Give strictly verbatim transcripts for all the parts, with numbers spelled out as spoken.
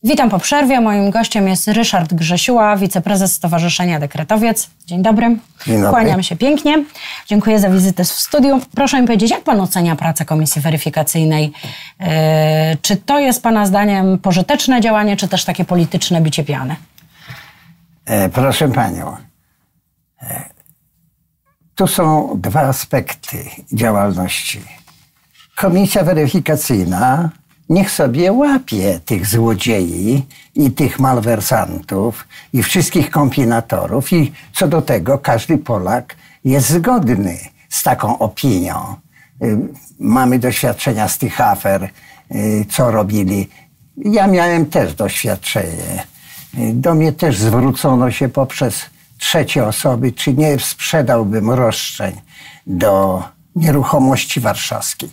Witam po przerwie. Moim gościem jest Ryszard Grzesiuła, wiceprezes Stowarzyszenia Dekretowiec. Dzień dobry. Dzień dobry. Kłaniam się pięknie. Dziękuję za wizytę w studiu. Proszę mi powiedzieć, jak pan ocenia pracę Komisji Weryfikacyjnej? Yy, czy to jest pana zdaniem pożyteczne działanie, czy też takie polityczne bicie piany? E, proszę panią, e, tu są dwa aspekty działalności. Komisja weryfikacyjna niech sobie łapie tych złodziei i tych malwersantów i wszystkich kombinatorów i co do tego każdy Polak jest zgodny z taką opinią. Mamy doświadczenia z tych afer, co robili. Ja miałem też doświadczenie. Do mnie też zwrócono się poprzez trzecie osoby, czy nie sprzedałbym roszczeń do nieruchomości warszawskiej.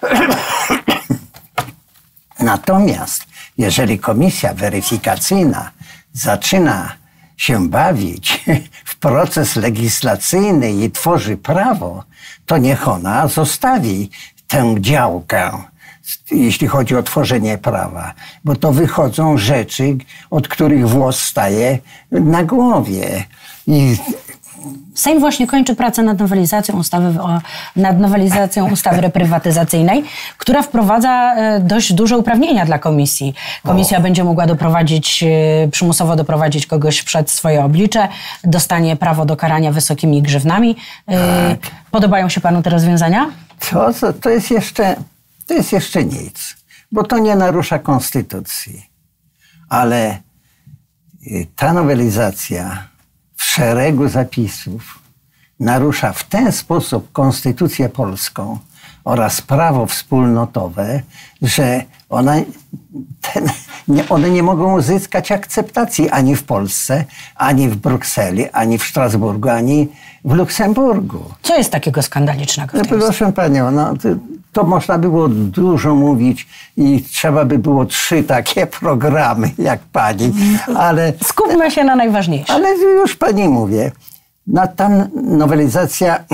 Natomiast jeżeli komisja weryfikacyjna zaczyna się bawić w proces legislacyjny i tworzy prawo, to niech ona zostawi tę działkę, jeśli chodzi o tworzenie prawa. Bo to wychodzą rzeczy, od których włos staje na głowie. I Sejm właśnie kończy pracę nad nowelizacją ustawy, o, nad nowelizacją ustawy reprywatyzacyjnej, która wprowadza dość duże uprawnienia dla komisji. Komisja o. będzie mogła doprowadzić, przymusowo doprowadzić kogoś przed swoje oblicze, dostanie prawo do karania wysokimi grzywnami. Tak. Podobają się panu te rozwiązania? To, to, jest jeszcze, to jest jeszcze nic, bo to nie narusza konstytucji. Ale ta nowelizacja w szeregu zapisów narusza w ten sposób konstytucję polską oraz prawo wspólnotowe, że one, ten, nie, one nie mogą uzyskać akceptacji ani w Polsce, ani w Brukseli, ani w Strasburgu, ani w Luksemburgu. Co jest takiego skandalicznego w tej Proszę panią, no, to, to można było dużo mówić i trzeba by było trzy takie programy jak pani, ale... Skupmy się na najważniejszym. Ale już pani mówię, no, ta nowelizacja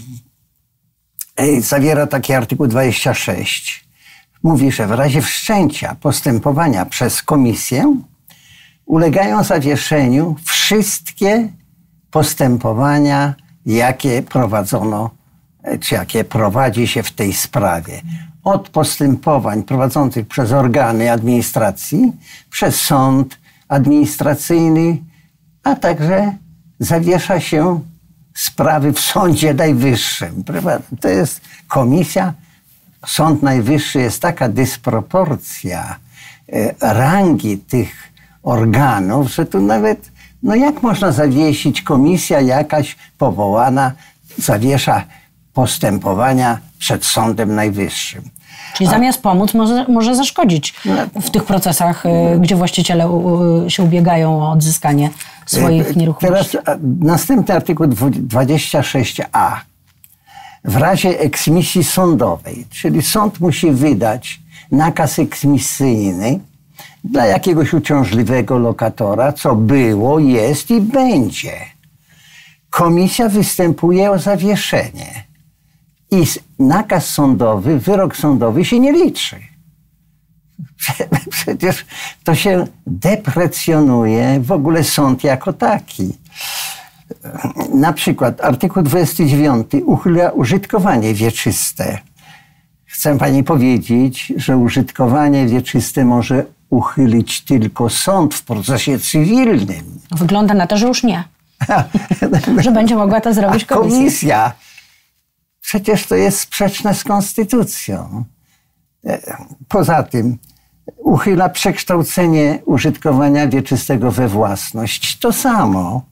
zawiera taki artykuł dwadzieścia sześć. Mówi, że w razie wszczęcia postępowania przez komisję ulegają zawieszeniu wszystkie postępowania, jakie prowadzono, czy jakie prowadzi się w tej sprawie. Od postępowań prowadzonych przez organy administracji, przez sąd administracyjny, a także zawiesza się sprawy w Sądzie Najwyższym. To jest komisja, Sąd Najwyższy, jest taka dysproporcja rangi tych organów, że tu nawet, no jak można zawiesić, komisja jakaś powołana zawiesza postępowania przed Sądem Najwyższym. Czyli A, zamiast pomóc może, może zaszkodzić w tych procesach, no, gdzie właściciele u, się ubiegają o odzyskanie swoich nieruchomości. Teraz następny artykuł dwadzieścia sześć a. W razie eksmisji sądowej, czyli sąd musi wydać nakaz eksmisyjny dla jakiegoś uciążliwego lokatora, co było, jest i będzie. Komisja występuje o zawieszenie. I nakaz sądowy, wyrok sądowy się nie liczy. Przecież to się deprecjonuje w ogóle sąd jako taki. Na przykład artykuł dwudziesty dziewiąty uchyla użytkowanie wieczyste. Chcę pani powiedzieć, że użytkowanie wieczyste może uchylić tylko sąd w procesie cywilnym. Wygląda na to, że już nie. Że będzie mogła to zrobić komisja. Komisja. Przecież to jest sprzeczne z konstytucją. Poza tym uchyla przekształcenie użytkowania wieczystego we własność. To samo.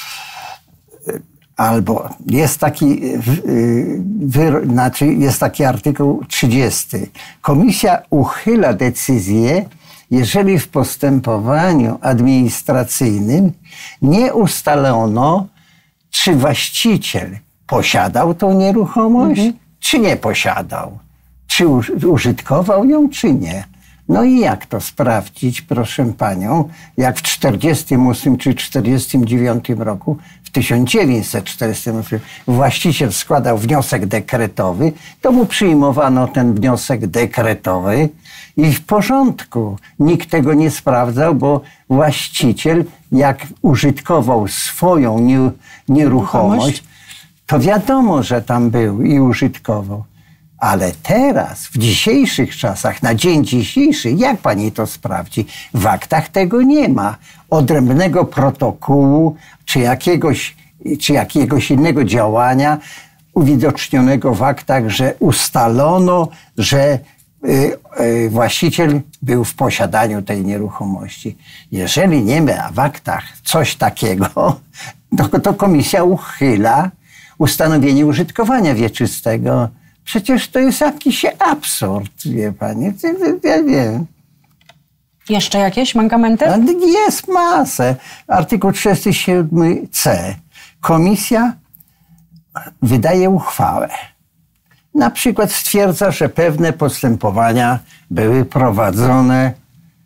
Albo jest taki, wy, znaczy jest taki artykuł trzydziesty. Komisja uchyla decyzję, jeżeli w postępowaniu administracyjnym nie ustalono, czy właściciel posiadał tą nieruchomość, mhm. czy nie posiadał. Czy użytkował ją, czy nie. No i jak to sprawdzić, proszę panią, jak w czterdziestym ósmym czy czterdziestym dziewiątym roku, w tysiąc dziewięćset czterdziestym ósmym właściciel składał wniosek dekretowy, to mu przyjmowano ten wniosek dekretowy i w porządku. Nikt tego nie sprawdzał, bo właściciel, jak użytkował swoją nie, nieruchomość, to wiadomo, że tam był i użytkował. Ale teraz, w dzisiejszych czasach, na dzień dzisiejszy, jak pani to sprawdzi? W aktach tego nie ma. Odrębnego protokołu, czy jakiegoś, czy jakiegoś innego działania uwidocznionego w aktach, że ustalono, że y, y, właściciel był w posiadaniu tej nieruchomości. Jeżeli nie ma w aktach coś takiego, to, to komisja uchyla ustanowienie użytkowania wieczystego. Przecież to jest jakiś absurd, wie pani. Ja wiem. Jeszcze jakieś mankamenty? Jest masę. Artykuł trzydziesty siódmy C. Komisja wydaje uchwałę. Na przykład stwierdza, że pewne postępowania były prowadzone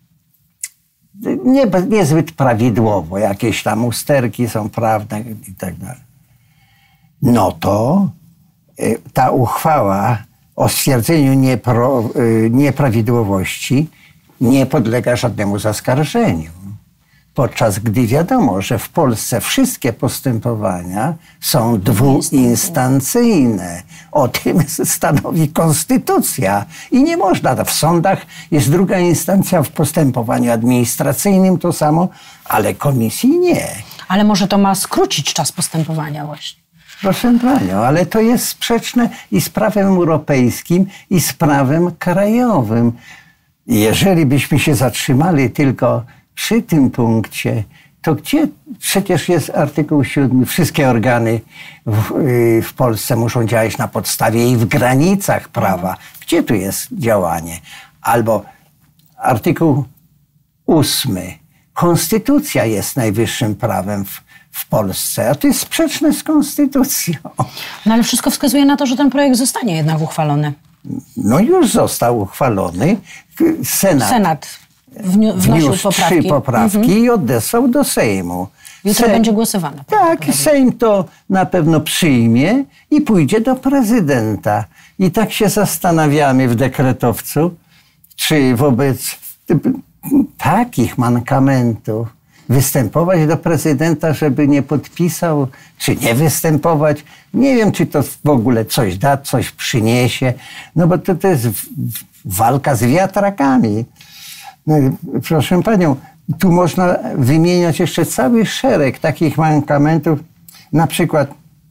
nie, niezbyt prawidłowo. Jakieś tam usterki są prawne i tak dalej. No to ta uchwała o stwierdzeniu niepro, nieprawidłowości nie podlega żadnemu zaskarżeniu. Podczas gdy wiadomo, że w Polsce wszystkie postępowania są dwuinstancyjne. O tym stanowi konstytucja. I nie można, w sądach jest druga instancja, w postępowaniu administracyjnym to samo, ale komisji nie. Ale może to ma skrócić czas postępowania właśnie? Proszę panią, ale to jest sprzeczne i z prawem europejskim, i z prawem krajowym. Jeżeli byśmy się zatrzymali tylko przy tym punkcie, to gdzie przecież jest artykuł siódmy, wszystkie organy w, w Polsce muszą działać na podstawie i w granicach prawa. Gdzie tu jest działanie? Albo artykuł ósmy. Konstytucja jest najwyższym prawem w w Polsce, a to jest sprzeczne z konstytucją. No ale wszystko wskazuje na to, że ten projekt zostanie jednak uchwalony. No już został uchwalony. Senat, Senat wniu- wnosił wniósł poprawki. trzy poprawki mhm. i odesłał do Sejmu. Jutro Sejm, będzie głosowane. Tak, Sejm to na pewno przyjmie i pójdzie do prezydenta. I tak się zastanawiamy w dekretowcu, czy wobec takich mankamentów występować do prezydenta, żeby nie podpisał, czy nie występować. Nie wiem, czy to w ogóle coś da, coś przyniesie. No bo to, to jest w, w, walka z wiatrakami. No, proszę panią, tu można wymieniać jeszcze cały szereg takich mankamentów. Na przykład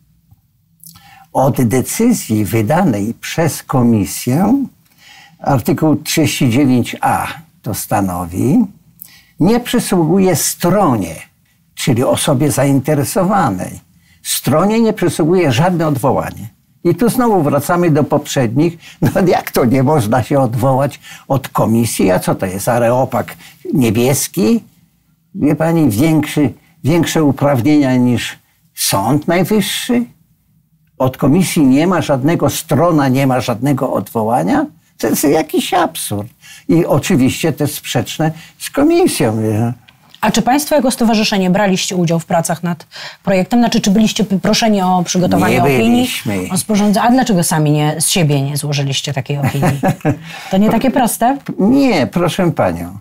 od decyzji wydanej przez komisję, artykuł trzydzieści dziewięć a to stanowi, nie przysługuje stronie, czyli osobie zainteresowanej. Stronie nie przysługuje żadne odwołanie. I tu znowu wracamy do poprzednich. No jak to nie można się odwołać od komisji? A co to jest? Areopag niebieski? Wie pani, większy, większe uprawnienia niż Sąd Najwyższy? Od komisji nie ma żadnego, strona nie ma żadnego odwołania? To jest jakiś absurd. I oczywiście to jest sprzeczne z komisją. Nie? A czy państwo jako stowarzyszenie braliście udział w pracach nad projektem? Znaczy, czy byliście proszeni o przygotowanie nie opinii? O sporządzenie? A dlaczego sami nie, z siebie nie złożyliście takiej opinii? To nie takie proste? Nie, proszę panią.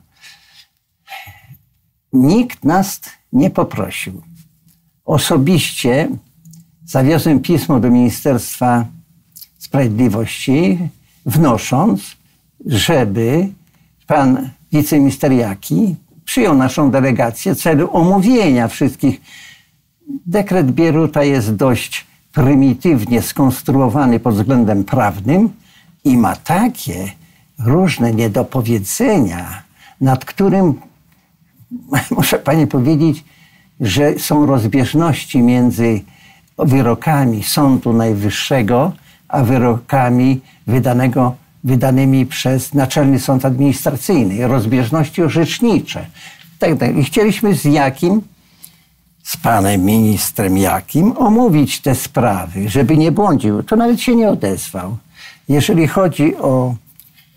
Nikt nas nie poprosił. Osobiście zawiozłem pismo do Ministerstwa Sprawiedliwości, wnosząc, żeby pan wiceminister Jaki przyjął naszą delegację w celu omówienia wszystkich. Dekret Bieruta jest dość prymitywnie skonstruowany pod względem prawnym i ma takie różne niedopowiedzenia, nad którym muszę pani powiedzieć, że są rozbieżności między wyrokami Sądu Najwyższego a wyrokami wydanego, wydanymi przez Naczelny Sąd Administracyjny. Rozbieżności orzecznicze. Tak, tak. I chcieliśmy z Jakim, z panem ministrem Jakim, omówić te sprawy, żeby nie błądził. To nawet się nie odezwał. Jeżeli chodzi o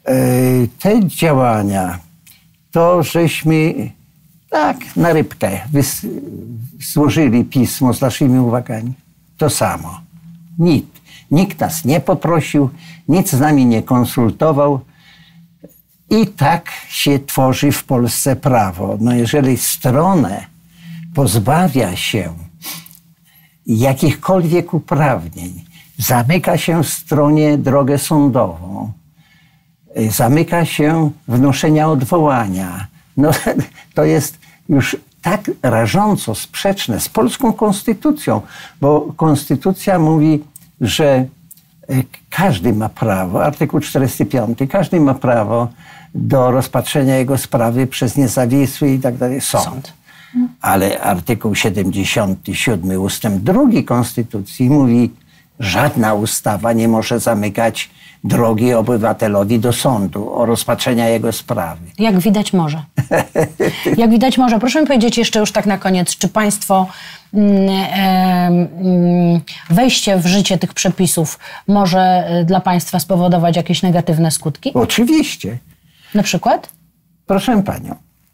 te działania, to żeśmy tak na rybkę złożyli pismo z naszymi uwagami. To samo. Nikt. Nikt nas nie poprosił, nic z nami nie konsultował. I tak się tworzy w Polsce prawo. No jeżeli stronę pozbawia się jakichkolwiek uprawnień, zamyka się stronie drogę sądową, zamyka się wnoszenia odwołania, no to jest już tak rażąco sprzeczne z polską konstytucją, bo konstytucja mówi, że każdy ma prawo, artykuł czterdziesty piąty, każdy ma prawo do rozpatrzenia jego sprawy przez niezawisły i tak dalej sąd. sąd. Ale artykuł siedemdziesiąty siódmy ustęp drugi Konstytucji mówi, żadna ustawa nie może zamykać drogi obywatelowi do sądu o rozpatrzenia jego sprawy. Jak widać może. Jak widać może. Proszę mi powiedzieć jeszcze już tak na koniec, czy państwo mm, mm, wejście w życie tych przepisów może dla państwa spowodować jakieś negatywne skutki? Oczywiście. Na przykład? Proszę panią.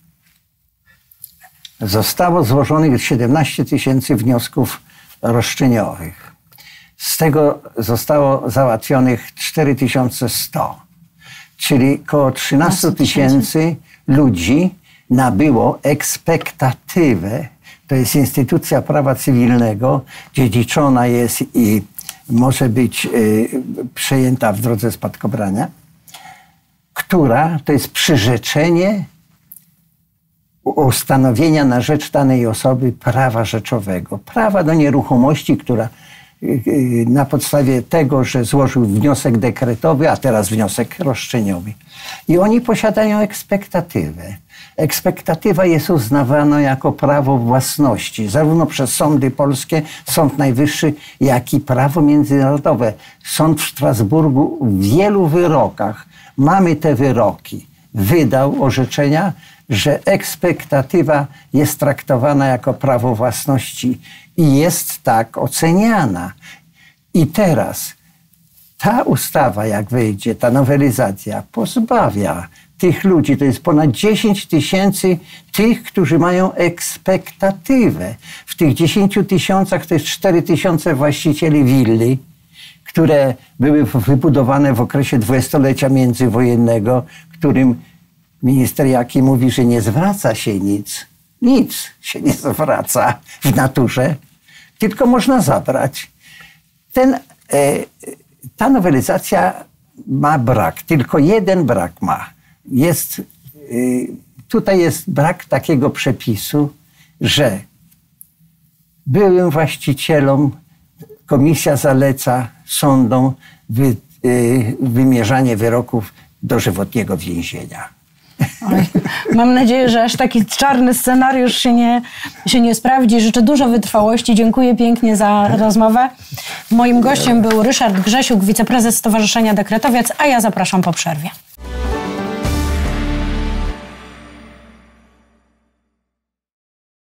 Zostało złożonych siedemnaście tysięcy wniosków roszczeniowych. Z tego zostało załatwionych cztery tysiące sto. Czyli około trzynaście tysięcy ludzi nabyło ekspektatywę. To jest instytucja prawa cywilnego, dziedziczona jest i może być y, przejęta w drodze spadkobrania, która to jest przyrzeczenie ustanowienia na rzecz danej osoby prawa rzeczowego. Prawa do nieruchomości, która na podstawie tego, że złożył wniosek dekretowy, a teraz wniosek roszczeniowy. I oni posiadają ekspektatywę. Ekspektatywa jest uznawana jako prawo własności, zarówno przez sądy polskie, Sąd Najwyższy, jak i prawo międzynarodowe. Sąd w Strasburgu w wielu wyrokach, mamy te wyroki, wydał orzeczenia, że ekspektatywa jest traktowana jako prawo własności i jest tak oceniana. I teraz ta ustawa, jak wyjdzie, ta nowelizacja, pozbawia tych ludzi, to jest ponad dziesięć tysięcy tych, którzy mają ekspektatywę. W tych dziesięciu tysiącach to jest cztery tysiące właścicieli willi, które były wybudowane w okresie dwudziestolecia międzywojennego, którym minister Jaki mówi, że nie zwraca się nic. Nic się nie zwraca w naturze, tylko można zabrać. Ten, e, ta nowelizacja ma brak, tylko jeden brak ma. Jest, e, tutaj jest brak takiego przepisu, że byłym właścicielom komisja zaleca sądom wy, e, wymierzanie wyroków dożywotniego więzienia. Oj, mam nadzieję, że aż taki czarny scenariusz się nie, się nie sprawdzi. Życzę dużo wytrwałości. Dziękuję pięknie za rozmowę. Moim gościem był Ryszard Grzesiuk, wiceprezes Stowarzyszenia Dekretowiec, a ja zapraszam po przerwie.